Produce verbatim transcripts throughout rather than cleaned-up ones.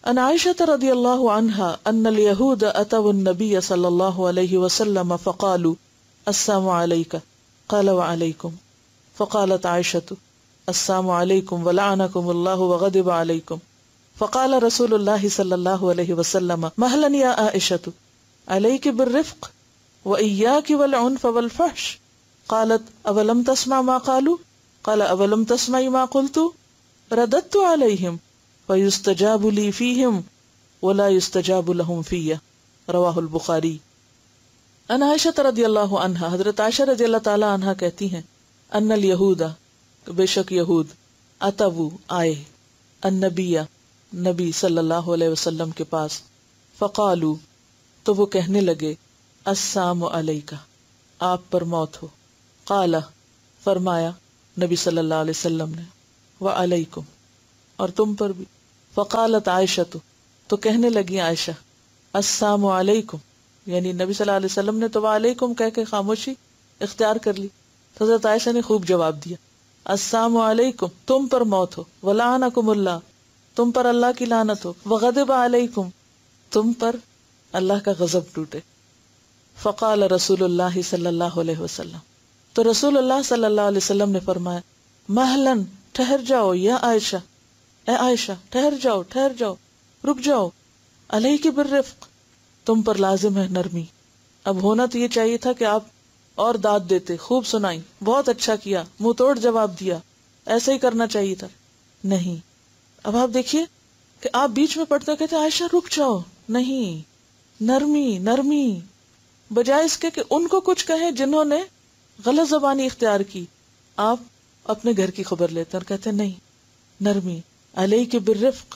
عن عائشة رضی اللہ عنہا ان اليہود اتوا النبی صلی اللہ علیہ وسلم فقالوا السلام علیک قال وعلیکم فقالت عائشة السلام علیکم ولعنکم اللہ وغضب علیکم فقال رسول اللہ صلی اللہ علیہ وسلم مہلا یا عائشة علیک بالرفق وإیاک والعنف والفحش قالت اولم تسمع ما قالوا قال اولم تسمع ما قلت رددت علیہم فیستجاب لی فیہم ولا یستجاب لہم فیہ رواہ البخاری۔ ان عائشہ رضی اللہ عنہا، حضرت عائشہ رضی اللہ تعالی عنہا کہتی ہیں ان الیہود، بے شک یہود، اتو آئے، النبی نبی صلی اللہ علیہ وسلم کے پاس، فقالو تو وہ کہنے لگے السلام علیکہ آپ پر موت ہو، قال فرمایا نبی صلی اللہ علیہ وسلم نے وعلیکم اور تم پر بھی، فقالت عائشہ تو کہنے لگی عائشہ السلام علیکم، یعنی نبی صلی اللہ علیہ وسلم نے تو وعلیکم کہہ کے خاموشی اختیار کر لی، حضرت عائشہ نے خوب جواب دیا السلام علیکم تم پر موت ہو، ولعنکم اللہ تم پر اللہ کی لعنت ہو، وغضب علیکم تم پر اللہ کا غضب ٹوٹے۔ فقال رسول اللہ صلی اللہ علیہ وسلم تو رسول اللہ صلی اللہ علیہ وسلم نے فرمایا مہلن ٹھہر جاؤ یا عائشہ، اے عائشہ ٹھہر جاؤ ٹھہر جاؤ رک جاؤ، علیک بالرفق تم پر لازم ہے نرمی۔ اب ہونا تو یہ چاہیے تھا کہ آپ اور داد دیتے، خوب سنائی، بہت اچھا کیا، منہ توڑ جواب دیا، ایسا ہی کرنا چاہیے تھا، نہیں۔ اب آپ دیکھیے کہ آپ بیچ میں پڑھتے کہتے عائشہ رک جاؤ، نہیں، نرمی نرمی، بجائے اس کے کہ ان کو کچھ کہیں جنہوں نے غلط زبانی اختیار کی، آپ اپنے گھر کی خبر لیتے اور کہتے نہیں، نرمی، علیک بالرفق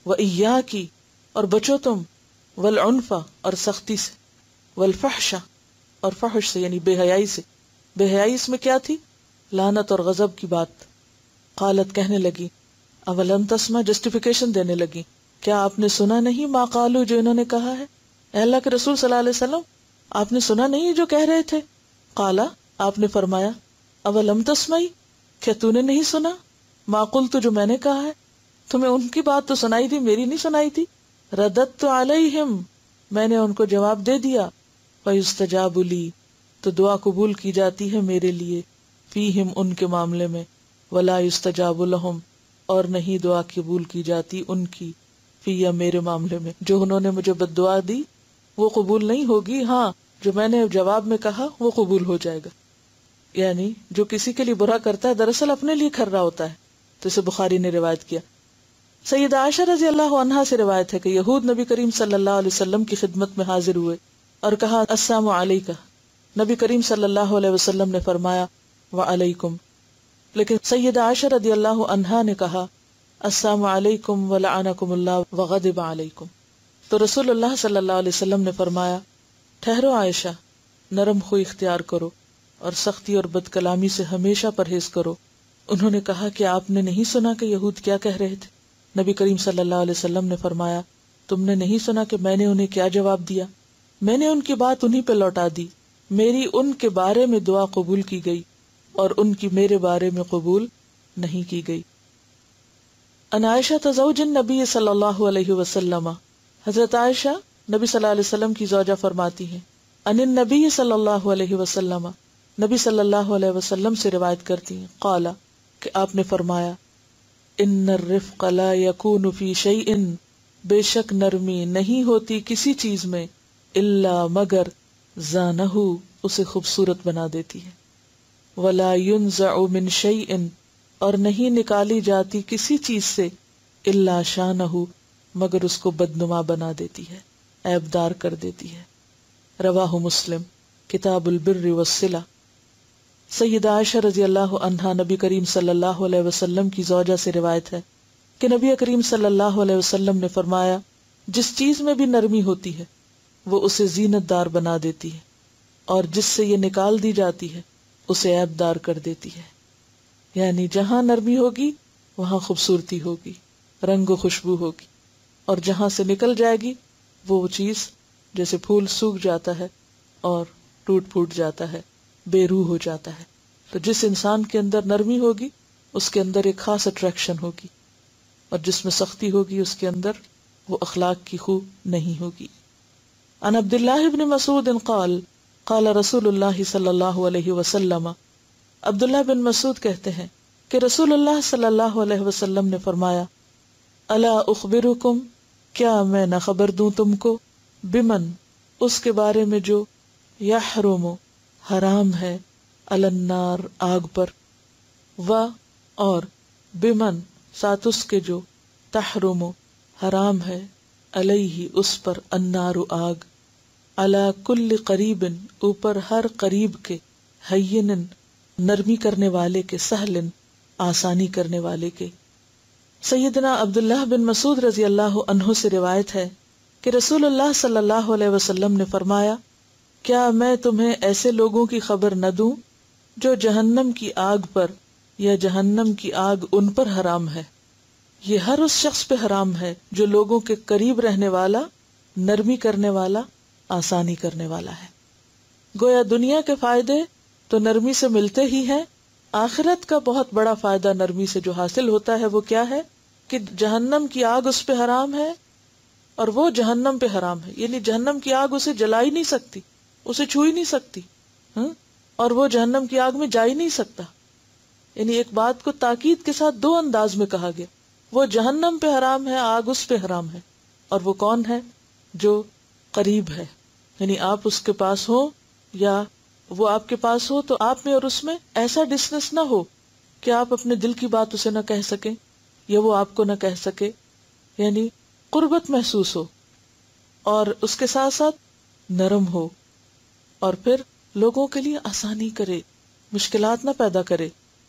وإیاکی اور بچو تم، والعنف اور سختی سے، والفحش اور فحش سے یعنی بے حیائی سے، بے حیائی اس میں کیا تھی؟ لعنت اور غضب کی بات۔ قالت کہنے لگی اولم تسمع، جسٹیفیکیشن دینے لگی، کیا آپ نے سنا نہیں ما قالو جو انہوں نے کہا ہے، اے اللہ کے رسول صلی اللہ علیہ وسلم آپ نے سنا نہیں جو کہہ رہے تھے؟ قالا آپ نے فرمایا اولم تسمعی کیا تو نے نہیں سنا، ما قلت جو میں نے کہا ہے، تمہیں ان کی بات تو سنائی تھی میری نہیں سنائی تھی، رددت علیہم میں نے ان کو جواب دے دیا، فیستجاب لی تو دعا قبول کی جاتی ہے میرے لیے، فیہم ان کے معاملے میں، ولا یستجاب لہم اور نہیں دعا قبول کی جاتی ان کی، فیہ میرے معاملے میں، جو انہوں نے مجھے بد دعا دی وہ قبول نہیں ہوگی، ہاں جو میں نے جواب میں کہا وہ قبول ہو جائے گا۔ یعنی جو کسی کے لیے برا کرتا ہے دراصل اپنے لیے کر رہا ہوتا ہے، تو اسے بخاری نے روایت کیا۔ سیدہ عائشہ رضی اللہ عنہا سے روایت ہے کہ یہود نبی کریم صلی اللہ علیہ وسلم کی خدمت میں حاضر ہوئے اور کہا السلام علیکہ، نبی کریم صلی اللہ علیہ وسلم نے فرمایا وعلیکم، لیکن سیدہ عائشہ رضی اللہ عنہا نے کہا السلام علیکم ولعنکم اللہ وغضب علیکم، تو رسول اللہ صلی اللہ علیہ وسلم نے فرمایا ٹھہرو عائشہ، نرم خوئی اختیار کرو اور سختی اور بد کلامی سے ہمیشہ پرہیز کرو۔ انہوں نے کہا کہ آپ نے نہیں سنا کہ یہود کیا کہہ رہے تھے؟ نبی کریم صلی اللہ علیہ وسلم نے فرمایا تم نے نہیں سنا کہ میں نے انہیں کیا جواب دیا؟ میں نے ان کی بات انہی پہ لوٹا دی، میری ان کے بارے میں دعا قبول کی گئی اور ان کی میرے بارے میں قبول نہیں کی گئی۔ ان عائشہ زوج النبی صلی اللہ علیہ وسلم، حضرت عائشہ نبی صلی اللہ علیہ وسلم کی زوجہ فرماتی ہیں ان النبی صلی اللہ علیہ وسلم، نبی صلی اللہ علیہ وسلم سے روایت کرتی ہیں، قال کہ آپ نے فرمایا ان الرفق لا یکون فی شیء، بے شک نرمی نہیں ہوتی کسی چیز میں، الا مگر زانہ اسے خوبصورت بنا دیتی ہے، ولا ینزع من شیء اور نہیں نکالی جاتی کسی چیز سے، الا شانہ مگر اس کو بدنما بنا دیتی ہے، عیبدار کر دیتی ہے۔ رواہ مسلم کتاب البر والصلہ۔ سیدہ عائشہ رضی اللہ عنہا نبی کریم صلی اللہ علیہ وسلم کی زوجہ سے روایت ہے کہ نبی کریم صلی اللہ علیہ وسلم نے فرمایا جس چیز میں بھی نرمی ہوتی ہے وہ اسے زینت دار بنا دیتی ہے، اور جس سے یہ نکال دی جاتی ہے اسے عیب دار کر دیتی ہے۔ یعنی جہاں نرمی ہوگی وہاں خوبصورتی ہوگی، رنگ و خوشبو ہوگی، اور جہاں سے نکل جائے گی وہ چیز جیسے پھول سوکھ جاتا ہے اور ٹوٹ پھوٹ جاتا ہے، بے روح ہو جاتا ہے۔ تو جس انسان کے اندر نرمی ہوگی اس کے اندر ایک خاص اٹریکشن ہوگی، اور جس میں سختی ہوگی اس کے اندر وہ اخلاق کی خو نہیں ہوگی. عن عبداللہ بن مسعود قال قال رسول اللہ صلی اللہ علیہ وسلم، عبداللہ بن مسعود کہتے ہیں کہ رسول اللہ صلی اللہ علیہ وسلم نے فرمایا، الا اخبرکم، کیا میں نہ خبر دوں تم کو، بمن، اس کے بارے میں جو یحرم، حرام ہے، علی النار، آگ پر، و، اور، بمن، ساتھ اس کے جو تحرم، حرام ہے، علیہ، اس پر، النار، آگ، علی کل قریب، اوپر ہر قریب کے، ہین، نرمی کرنے والے کے، سہل، آسانی کرنے والے کے. سیدنا عبداللہ بن مسعود رضی اللہ عنہ سے روایت ہے کہ رسول اللہ صلی اللہ علیہ وسلم نے فرمایا، کیا میں تمہیں ایسے لوگوں کی خبر نہ دوں جو جہنم کی آگ پر یا جہنم کی آگ ان پر حرام ہے. یہ ہر اس شخص پہ حرام ہے جو لوگوں کے قریب رہنے والا، نرمی کرنے والا، آسانی کرنے والا ہے. گویا دنیا کے فائدے تو نرمی سے ملتے ہی ہیں، آخرت کا بہت بڑا فائدہ نرمی سے جو حاصل ہوتا ہے وہ کیا ہے کہ جہنم کی آگ اس پہ حرام ہے اور وہ جہنم پہ حرام ہے. یعنی جہنم کی آگ اسے جلا ہی نہیں سکتی، اسے چھو ہی نہیں سکتی، ہاں؟ اور وہ جہنم کی آگ میں جا ہی نہیں سکتا. یعنی ایک بات کو تاکید کے ساتھ دو انداز میں کہا گیا، وہ جہنم پہ حرام ہے، آگ اس پہ حرام ہے. اور وہ کون ہے؟ جو قریب ہے. یعنی آپ اس کے پاس ہو یا وہ آپ کے پاس ہو تو آپ میں اور اس میں ایسا ڈسٹینس نہ ہو کہ آپ اپنے دل کی بات اسے نہ کہہ سکیں یا وہ آپ کو نہ کہہ سکے. یعنی قربت محسوس ہو اور اس کے ساتھ ساتھ نرم ہو اور پھر لوگوں کے لیے آسانی کرے، مشکلات نہ پیدا کرے.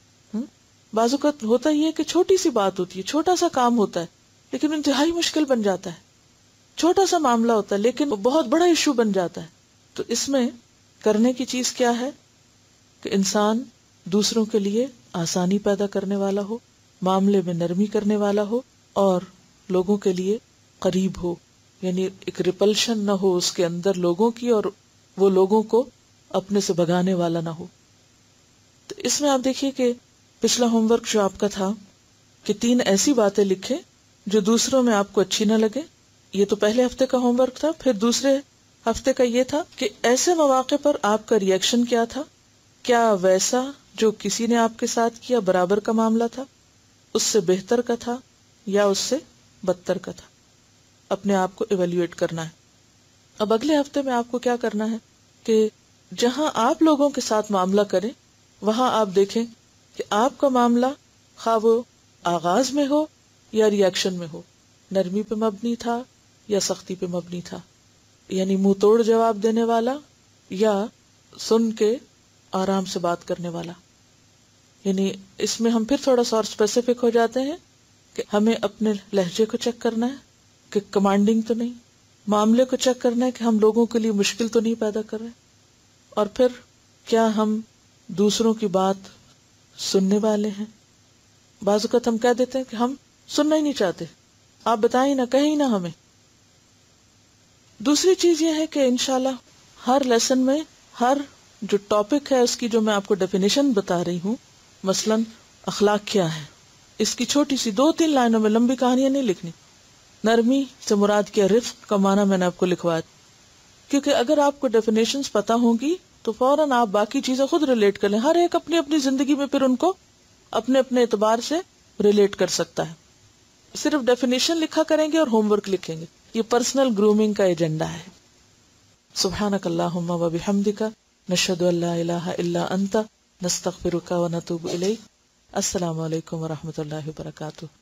بعض اوقات ہوتا ہی ہے کہ چھوٹی سی بات ہوتی ہے، چھوٹا سا کام ہوتا ہے لیکن انتہائی مشکل بن جاتا ہے. چھوٹا سا معاملہ ہوتا ہے لیکن بہت بڑا ایشو بن جاتا ہے. تو اس میں کرنے کی چیز کیا ہے کہ انسان دوسروں کے لیے آسانی پیدا کرنے والا ہو، معاملے میں نرمی کرنے والا ہو اور لوگوں کے لیے قریب ہو. یعنی ایک ریپلشن نہ ہو اس کے اندر لوگوں کی اور وہ لوگوں کو اپنے سے بھگانے والا نہ ہو. تو اس میں آپ دیکھیے کہ پچھلا ہوم ورک جو آپ کا تھا کہ تین ایسی باتیں لکھیں جو دوسروں میں آپ کو اچھی نہ لگے. یہ تو پہلے ہفتے کا ہوم ورک تھا. پھر دوسرے ہفتے کا یہ تھا کہ ایسے مواقع پر آپ کا ری ایکشن کیا تھا، کیا ویسا جو کسی نے آپ کے ساتھ کیا برابر کا معاملہ تھا، اس سے بہتر کا تھا یا اس سے بدتر کا تھا. اپنے آپ کو ایویلویٹ کرنا ہے. اب اگلے ہفتے میں آپ کو کیا کرنا ہے کہ جہاں آپ لوگوں کے ساتھ معاملہ کریں وہاں آپ دیکھیں کہ آپ کا معاملہ خواہ وہ آغاز میں ہو یا ری ایکشن میں ہو، نرمی پہ مبنی تھا یا سختی پہ مبنی تھا. یعنی منہ توڑ جواب دینے والا یا سن کے آرام سے بات کرنے والا. یعنی اس میں ہم پھر تھوڑا سا اور اسپیسیفک ہو جاتے ہیں کہ ہمیں اپنے لہجے کو چیک کرنا ہے کہ کمانڈنگ تو نہیں، معاملے کو چیک کرنا ہے کہ ہم لوگوں کے لیے مشکل تو نہیں پیدا کر رہے، اور پھر کیا ہم دوسروں کی بات سننے والے ہیں. بعض اوقات ہم کہہ دیتے ہیں کہ ہم سننا ہی نہیں چاہتے، آپ بتائیں نہ، کہیں نہ ہمیں. دوسری چیز یہ ہے کہ انشاءاللہ ہر لیسن میں ہر جو ٹاپک ہے اس کی جو میں آپ کو ڈیفینیشن بتا رہی ہوں، مثلا اخلاق کیا ہے، اس کی چھوٹی سی دو تین لائنوں میں، لمبی کہانیاں نہیں لکھنی. نرمی سے مراد کیا، رفق کا معنی میں نے آپ کو لکھوایا، کیونکہ اگر آپ کو ڈیفینیشنز پتا ہوں گی تو فوراً آپ باقی چیزیں خود ریلیٹ کر لیں. ہر ایک اپنی اپنی زندگی میں پھر ان کو اپنے اپنے اعتبار سے ریلیٹ کر سکتا ہے. صرف ڈیفینیشن لکھا کریں گے اور ہوم ورک لکھیں گے، یہ پرسنل گرومنگ کا ایجنڈا ہے. سبحانک اللہم و بحمدک، نشہد ان لا الہ الا انت، نستغفرک و نتوب الیک. السلام علیکم و رحمۃ اللہ وبرکاتہ.